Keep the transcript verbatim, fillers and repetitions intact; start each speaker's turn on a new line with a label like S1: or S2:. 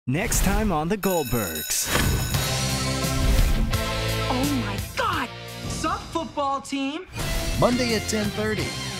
S1: Next time on the Goldbergs.
S2: Oh my God! Sup, football team?
S3: Monday at ten thirty.